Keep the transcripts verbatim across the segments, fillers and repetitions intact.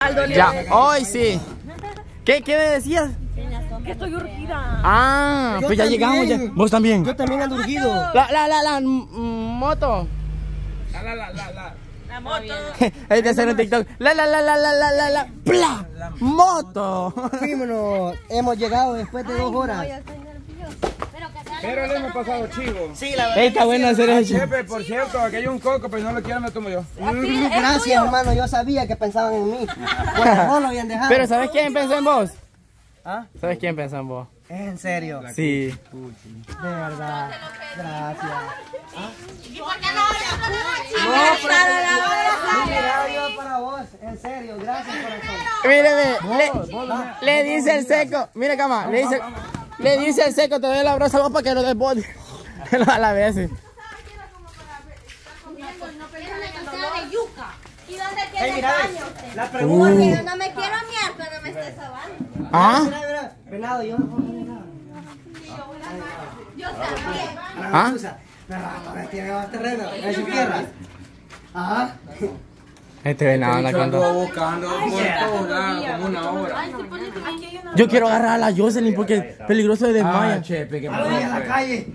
Ya, hoy sí. ¿Qué, qué me decías? Que estoy urgida. Ah, Yo pues ya también. llegamos ya. ¿Vos también? Yo también ando urgido. La, la, la, la, mm, moto. La, la, la, la, la. La moto. Es de hacer un TikTok. La, la, la, la, la, la, la, la, bla, moto. Fuímonos, hemos llegado después de dos horas. Pero le hemos pasado chivo. Sí, la verdad. Ey, está bueno hacer eso. Chepe, por cierto, aquí hay un coco, pero no lo quiero, me tomo yo. Mm, Gracias, hermano, yo sabía que pensaban en mí. Bueno, no lo habían dejado. Pero ¿sabes quién pensó en vos? ¿Ah? ¿Sabes quién pensó en vos? ¿Es en serio? Sí. De verdad. Gracias. ¿Y por qué no No, pero mira, yo para vos, en serio, gracias corazón. Míreme, le, le dice el seco. Mire, cama, le dice, le dice el seco, te doy el abrazo a vos para que lo desbote. A la vez. ¿Y dónde queda el baño usted? La pregunta Porque es... yo no me quiero miar cuando me esté sobando. ¿Ah? Mira, mira, venado, yo no puedo hacer nada. Yo también. ¿Ah? Ahora tiene más terreno, en su tierra. Ajá. Este venado anda con dos. buscando por todos lados, como una hora. Yo quiero agarrar a la Jocelyn porque es peligroso de desmaya. Ah, Chepe, que Voy a la calle.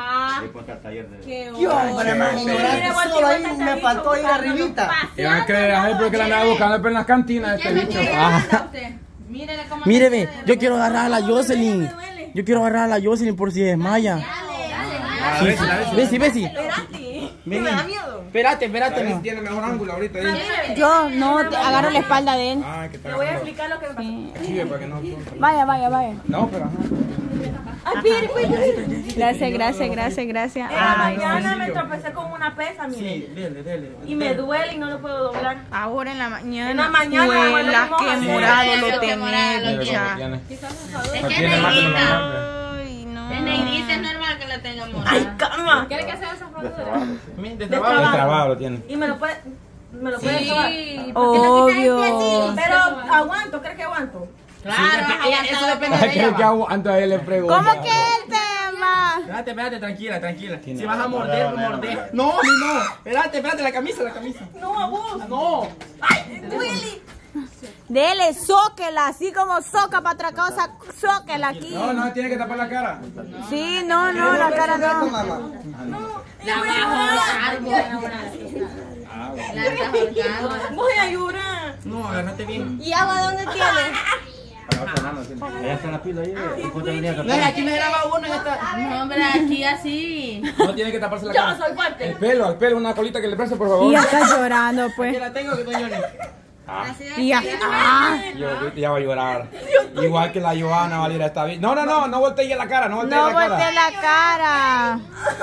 Qué Yo, para más ignorante, solo ahí me faltó ir arribita. Y van a creer, ay, porque la andaba buscando pero en las cantinas este bicho. Ah. Mírele cómo Míreme, yo quiero agarrar a la Jocelyn. Yo quiero agarrar a la Jocelyn por si desmaya. Sí, sí. Besi, Besi. me da miedo. Espérate, espérate. Ese tiene mejor ángulo ahorita. ahí. Yo no te agarro la espalda de él. Ay, que está Te voy a agarrando. explicar lo que me pasó. Chive, para que no. Vaya, vaya, vaya. No, pero ajá. Ay, pide, pide. Gracias, gracias, gracias, gracias. En la Ay, mañana me tropecé con una pesa, mire. dele, dele. Y me duele y no lo puedo doblar. ahora en la mañana. En la mañana, Huela, bueno, qué ¿cómo? morado Sí, lo qué tenés, morado lo bicha. tiene. No que tiene más que lo negrita. normal. Ay, no. Es negrita, es normal que la tenga Ay, morada. cama. ¿Quieres que sea esa fractura? De trabajo. El trabajo lo tiene. Y me lo puede, me lo puede sobar. Obvio. Pero aguanto, ¿crees que aguanto? Claro, eso depende Ay, creo que aguanto a él le pregunto. ¿Cómo que el tema? Espérate, espérate, tranquila, tranquila. Si vas a morder, morder. No, ni no. Espérate, espérate, la camisa, la camisa. No, a vos. No. Ay, Willy. Dele, zóquela, así como soca para otra cosa, zóquela aquí. No, no, tiene que tapar la cara. Sí, no, no, la cara no. Mamá. La bajo árbol. La estás ahorcando. Voy a llorar. No, agárrate bien. ¿Y agua dónde tienes? Allá está la pila ahí. No, aquí me graba uno y ya está. No, hombre, aquí así. No tiene que taparse la Yo cara. soy fuerte. El pelo, el pelo, una colita que le preste, por favor. Y ya está llorando, Aquí pues. la tengo, que estoy llorando. Así de Y ya. Ah, Yo, ya va a llorar. Igual que la Johanna Valera está bien. No, no, no, no voltee la cara, no voltee no la cara. volteé la cara.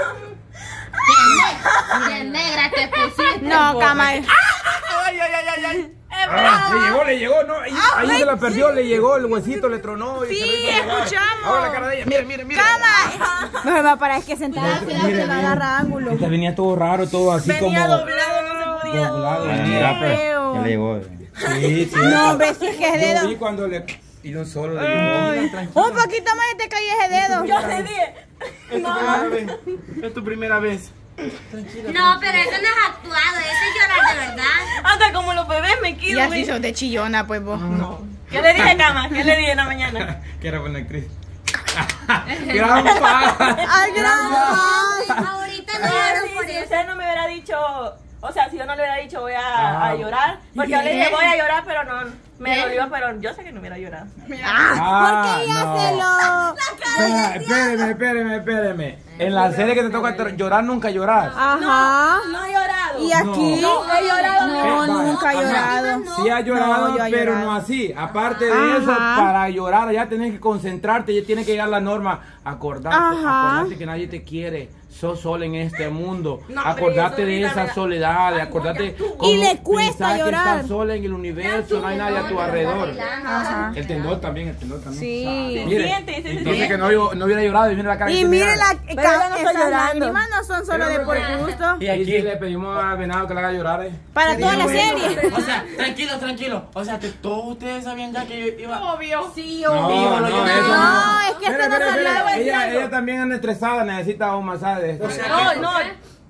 de negra te pusiste. No, cama. Ay, ay, ay, ay, ay. Ah, le llegó, le llegó, no, ahí, ahí se la perdió, le llegó el huesito, le tronó. Y Sí, se le hizo llegar. escuchamos. Ahora la cara de ella, mire, mire, mire. Cama. Mejor va para es que sentada se la agarra ángulo. Este venía todo raro, todo así Venía como doblado, no se podía doblado. doblar. Qué feo. Ya le llegó. Sí, sí. No, hombre, si es que es Yo vi dedo. cuando le y no solo le llegó. Un poquito más y te cae ese dedo. Yo le dije. Es tu primera vez. Es tu primera vez. No, pero eso no es actuado, eso es llorar de verdad. Anda como los bebés me Y quiero. así sos de chillona, pues vos. ¿Qué le dije, cama? ¿Qué le dije en la mañana? Que era buena actriz. Gran paz. Ay, gracias. Ahorita no Ah, lloro sí, por si eso. usted no me hubiera dicho, o sea, si yo no le hubiera dicho voy a, a llorar, porque yo le dije voy a llorar, pero no, me dolió, pero yo sé que no hubiera llorado. Ah, ¿Por qué no. hácelo? Espera, Espéreme, espéreme, espéreme. En la serie que te toca ter- llorar, nunca llorar. Ajá. No he llorado. ¿Y aquí? No, he llorado. No, Eh, nunca he vaya. llorado. Sí ha llorado, No, yo he pero llorado. no así. Aparte de eso, Ajá. para llorar ya tienes que concentrarte, ya tiene que llegar la norma. Acordarte, Ajá. acordarte que nadie te quiere. Sos sola en este mundo. No, Acordate pero de eso esa ahorita, soledad, Ay, acordate no, ya tú. cómo Y le cuesta pensar que llorar. estás sola en el universo, no hay nadie a tu alrededor. Ajá. El tendón también, el tendón también. Sí. Mire, siente, sí, se dice siente. que no, no hubiera llorado y viene la cara. Y que mire mira. la Pero yo no estoy esas llorando. lágrimas no son solo de por gusto. Y Y aquí. aquí le pedimos a Venado que le haga llorar. Eh. Para toda la serie. O sea, tranquilo, tranquilo. O sea, que todos ustedes sabían ya que yo iba. Obvio. Sí, No, obvio. Hijo, no, yo- eso No, no. es que Espera, esto no espera, se espera. hablaba. Ella, ella también anda estresada, necesita un masaje. No, no.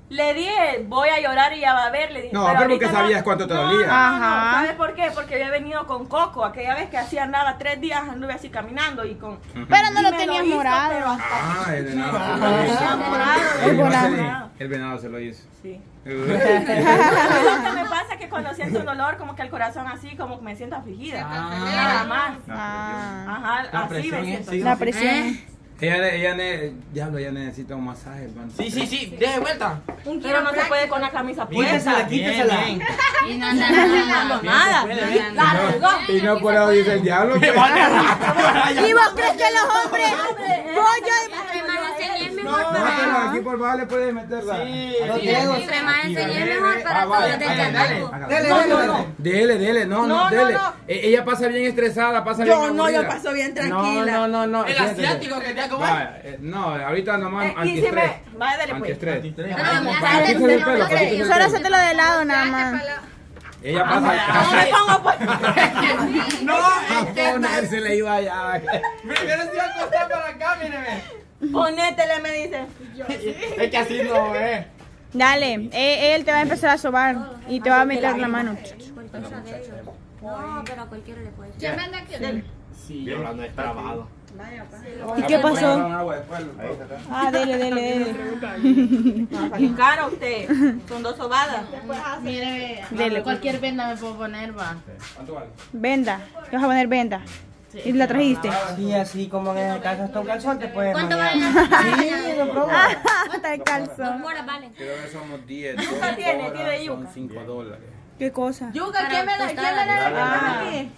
Le dije, voy a llorar y ya va a ver. Le dije, No, pero porque ahorita sabías no. cuánto te No, dolía. no, Ajá. ¿Sabes por qué? Porque había venido con Coco. Aquella vez que hacía nada, tres días anduve así caminando y con... Pero no y lo me tenías hizo, morado. pero hasta Ah, el venado se Ah, lo hizo. morado. El venado. venado- El venado se lo hizo. Sí. Uh. Lo que me pasa es que cuando siento un dolor, como que el corazón así, como que me siento afligida. Nada más. Ah, Ajá, La así presión me es- siento. sí. la presión. Ella, ne- ella, ne- diablo, ella necesita un masaje, hermano. Sí, sí, sí, de vuelta. Pero no se puede con la camisa Quítesela, puesta. quítesela. Bien, Y no anda nada. Nada. No, y no por eso dice el diablo. pues. ¿Y vos crees que los hombres pollo Entre más enseñes es mejor No, para pero aquí por bajo le puedes meterla. Sí. Los griegos. Entre más enseñes es mejor para Ah, todos vaya, desde vaya, que dale, andamos. hágalo. Dele, No, dele, no, dele. no. Dele, dele, no, no, No, no, dele. no. E- Ella pasa bien estresada, pasa Yo bien no, yo aburrida. paso bien No, tranquila. no, no, no. El siéntese. asiático que te ha comido. Vaya, eh, no, ahorita nomás Eh, y si antiestrés. me... Vaya, dale pues. Antiestrés. Pero me Para hace quítese el pelo, para quítese el Solo pelo. hacértelo de lado nada más. Ella No me pasa. pongo pues. No, A ponerse le iba allá. primero se iba a acostar para acá, míreme. Ponétele, me dice. Es que así no es. Dale, él, él te va a empezar a sobar y te va a meter la mano. Cualquiera de ellos. No, pero a cualquiera le puede ser. Sí, yo no es trabado. ¿Y qué pasó? Agua después. Ah, dele, dele, dele. Y caro usted. Son dos sobadas. Mire, Dele. cualquier venda me puedo poner, va. ¿Cuánto vale? Venda, te vas a poner venda. ¿Y la trajiste? Sí, así como en el caso está un calzón, te puedes ¿Cuánto manejar. vale? Sí, no problema. Está el calzón. Horas vale. Creo que somos diez. Yuca tiene, horas tiene son yuca. cinco dólares. ¿Qué cosa? Yuca, ¿quién me la quién me la aquí?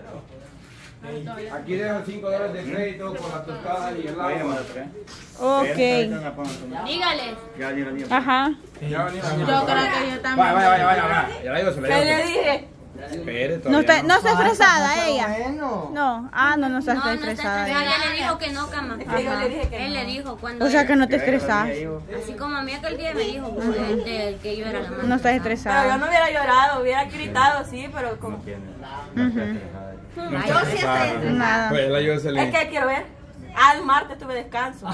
Aquí dejo cinco dólares de crédito por la tostada y el agua. Ok. Dígale. Ajá. Ya venimos. Yo creo que yo también. Vaya, vaya, vaya, vaya, vaya. Ya la digo, se la ¿Qué digo. le dije? Espere, No todavía está, no está estresada Pero ella. bueno. No, ah, no, no está No, no está estresada. estresada. Ella le dijo que no, cama. que yo le dije que Él no. le dijo cuando. O sea que él- no te estresas. Así como a mí aquel día me dijo pues, de- de que yo era la No mano. estás Pero yo estresada. no hubiera llorado, hubiera gritado, sí, pero como... Ujú. Yo sí estoy Nada. Pues la ayuda se Es le. que quiero ver. Al martes tuve descanso.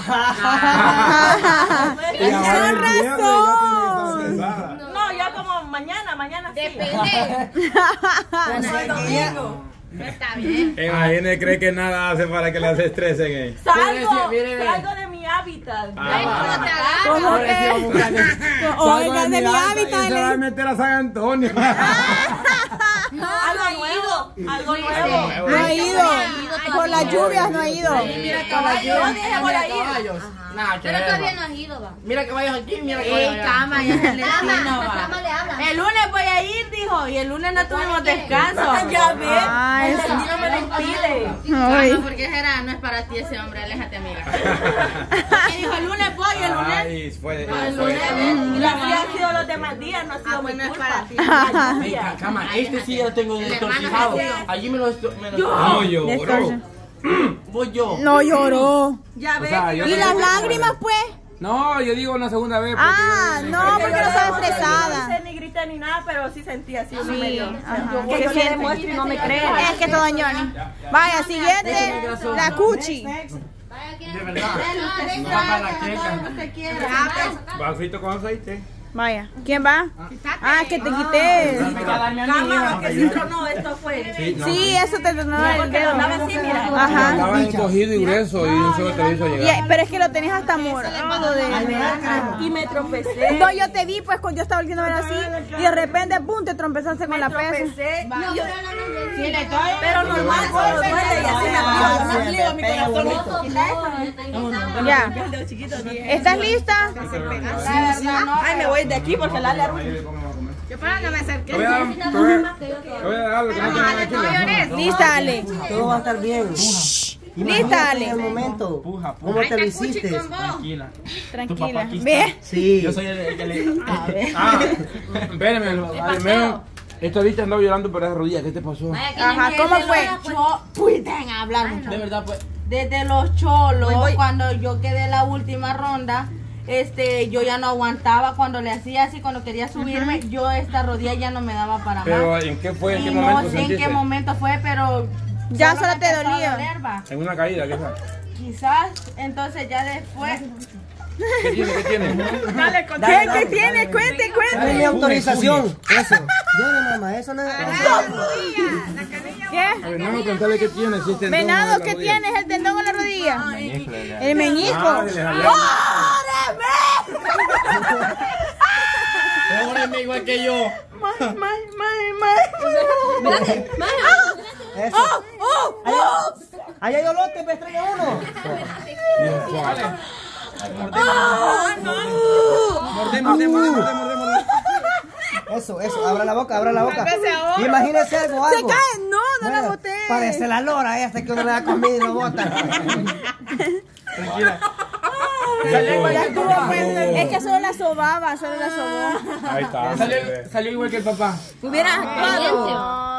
Con razón. No, ya como mañana, mañana sí. Depende. No, el domingo. Está bien. Imagínese, cree que nada hace para que las estresen. Eh. Salgo, Mire, mire. salgo de mi hábitat. Ah. ¿Cómo que? Oigan, de mi hábitat. Se va a le- meter a San Antonio. Algo nuevo, algo nuevo. No ha ido. Por las lluvias no ha ido. Mira Yo caballos. dije, voy a ir. Caballos. Nada, que Pero ver, todavía va. no has ido, va. Mira caballos aquí, mira Ey, caballos allá. cama, ya es el destino, va. Cama le habla. El lunes voy a ir, dijo, y el lunes no tuvimos descanso. Ya ves, Ah, el eso. destino me lo impide. Ay. Cama, porque será, no es para ti ese hombre, aléjate, amiga. Porque dijo, el lunes voy, el lunes. Ay, fue. El fue- lunes. Y así han sido los demás días, no ha sido Ah, mi pues no es culpa. para ti. La Ey, lluvia. ca- cama, este sí ya lo tengo El destorcijado. hermano Allí me lo esto- me lo No, yo, bro. Destorce. Voy yo. No lloró. Ya ves. sea, que yo yo ¿Y las lágrimas, pues? No, yo digo una segunda vez. Porque Ah, yo- no, porque no estaba No estresada. hice ni grité ni nada, pero sí sentí así un Sí, medio. ajá. Yo ¿Qué yo le siente? demuestro y no me creen. Es que todo Johnny. Vaya, siguiente. La cuchi. De verdad. No va para la queca. Va frito con aceite. Vaya, ¿quién va? Ah, que te quité. Cama, que sí tronó, esto fue. Sí, no. Sí, eso te tronó el Porque dedo. andaba así, mira. Ajá. Estaba encogido y grueso y un solo te lo hizo Y- llegar. pero es que lo tenías hasta morado de, de- Y me tropecé. No, yo te vi pues cuando yo estaba volviendo a ver así y de repente pum te trompezaste con Me la pesa. tropecé. y yo- Sí, le estoy. Pero normal, cuando duele y así me aflijo, me aflijo mi corazón. Ya. ¿Estás lista? Ay, me voy de aquí porque la le Yo para no me acerqué. Te voy a dar, te voy a- te voy a dar algo que no tiene aquí. Lista, Ale. Todo va a estar bien. Lista, Ale. En el momento. ¿Cómo te lo hiciste? Tranquila. Tranquila. Ve. Sí. Yo soy el, el que le. Ah, espérenme. Primero, esta vista andaba llorando por las rodillas. ¿Qué te pasó? Ajá, ¿cómo fue? Yo, pueden hablar mucho. De verdad, pues. Desde los cholos, cuando yo quedé la última ronda, este, yo ya no aguantaba cuando le hacía así, cuando quería subirme, yo esta rodilla ya no me daba para Pero más. ¿en qué fue? ¿En Y qué no momento sé en sentiste? qué momento fue, pero Ya solo me te empezó a dolía. doler, va. En una caída, quizás. Quizás, entonces ya después ¿Qué tiene? ¿Qué tiene? Dale, ¿Qué, ¿Qué tiene? Cuente, Dale cuente. mi autorización. Eso. Yo no, mamá, eso no es. ¿Qué? A ver, no, preguntale qué tiene. Si es tendón o Venado, la ¿qué rodilla. tienes? ¿El tendón o la rodilla? El meñisco. Ah, se le salió. Óreme igual que yo. Eso. Ahí hay olote, me extraña uno. Mordé, mordé, mordé, mordé, mordé, mordé. Eso, eso. Abra la boca, abra la boca. Imagínese algo, Se algo. cae. No, no la Bueno, boté. Parece la lora, eh, hasta que uno le da comida y lo bota. Tranquila. Ya estuvo, pues. Es que solo la sobaba, solo la sobó. Ahí está. Salió, salió igual que el papá. Hubiera actuado.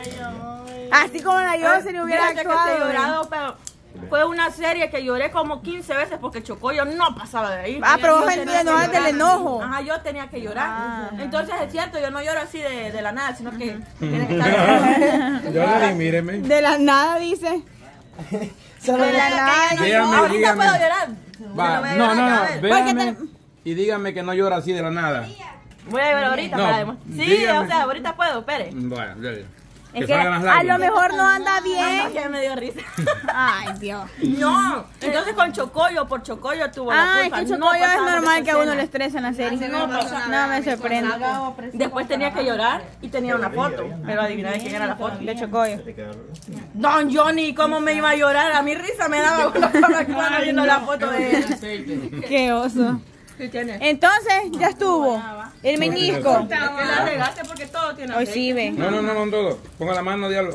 Así como la yo se le hubiera Fíjate que te he actuado. llorado, pero fue una serie que lloré como quince veces porque Chocoyo no pasaba de ahí. Ah, pero Yo vos tenía entiendo, que es del llorar. enojo. Ajá, yo tenía que llorar. Ah. Entonces es cierto, yo no lloro así de, de la nada, sino que tiene que estar. Yo le di, míreme. De la nada, dice. Solo De la nada. Dígame, Ahorita dígame. puedo llorar. Va, Yo voy a no, llorar no, otra no, vez. véame y dígame que no llora así de la nada. Voy a llorar ahorita No, para demostrar. Sí, dígame. o sea, ahorita puedo, espere. Bueno, dale. Es Que que salgan las a lo lágrimas. mejor no anda Ay, no, bien. que me dio risa. Ay, Dios. No, entonces con Chocoyo, por Chocoyo tuvo la Ay, culpa. que No Chocoyo es pasaba de normal esa que a uno escena. le estresa en la serie. No pasaba. No me sorprende. Después tenía que llorar y tenía una foto. Pero adivina de quién era la foto. De Chocoyo. Don Johnny, ¿cómo me iba a llorar? A mi risa me daba cuando estaba viendo la foto de él. Qué oso. ¿Qué tiene? Entonces, ya estuvo. El meñisco. Es que la regaste porque todo tiene Hoy aceite. sí, ve. No, no, no, con todo. Ponga la mano, diablo.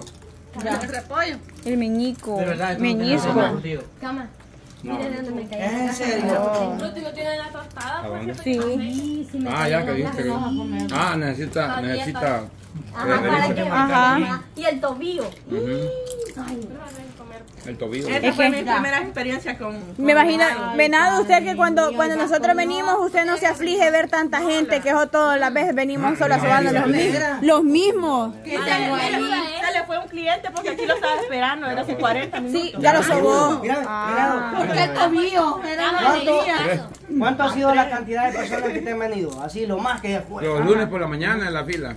El meñico. De verdad. Meñisco. Cama. No. Mira de dónde me caí. En serio. ¿A dónde? Sí. Sí, sí me Ah, caí ya en que la viste. cara. Ah, necesita, necesita. Ajá, para que Ajá. Y el tobillo. Ujú. Ay, El tobillo. Esta Es fue que- mi primera experiencia con... Me imagino, Venado, usted que cuando, cuando nosotros venimos, usted no se aflige ver tanta gente, que eso todas las veces venimos solo sobando los mismos. Los mismos. Se le, se le fue un cliente porque aquí lo estaba esperando desde hace cuarenta minutos. Sí, ya lo sobó. Mira, mira. Porque el tobillo era una ¿Cuánto, alegría. ¿Cuánto ha sido la cantidad de personas que te han venido? Así, lo más que ya fue. Los lunes por la mañana en la fila.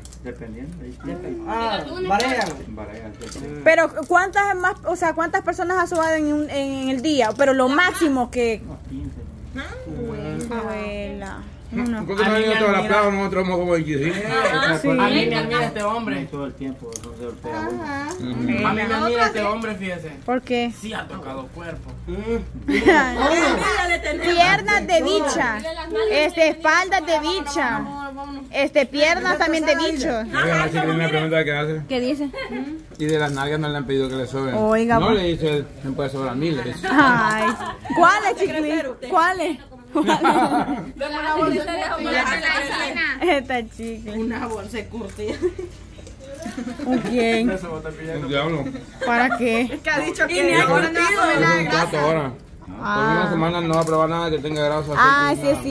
Ah, varían. Pero ¿cuántas más, o sea, cuántas personas ha sobado en, un- en el día? Pero lo máximo que... Abuela. No. ¿Por qué no han ido toda la plaza? Nosotros somos como veinticinco. A mí me admira este hombre. Todo el tiempo no se golpea uno. A mí me admira este hombre, fíjese. ¿Por qué? Sí ha tocado cuerpo. Piernas de bicha. Este, espaldas de bicha. Este, piernas también de bicho. Oiga, así que una pregunta que hace. ¿Qué dice? Y de las nalgas no le han pedido que le soben. Oiga, no pues. le dice, me puede sobrar mil. le dice. Ay. ¿Cuáles, chiquilín? ¿Cuáles? Esta chica. Una bolsa de curtida. ¿Un quién? Un diablo. ¿Para qué? Y ni ha curtido. Es un trato ahora. Por una semana no va a probar nada que tenga grasa. Ah, aceite, sí, nada. sí.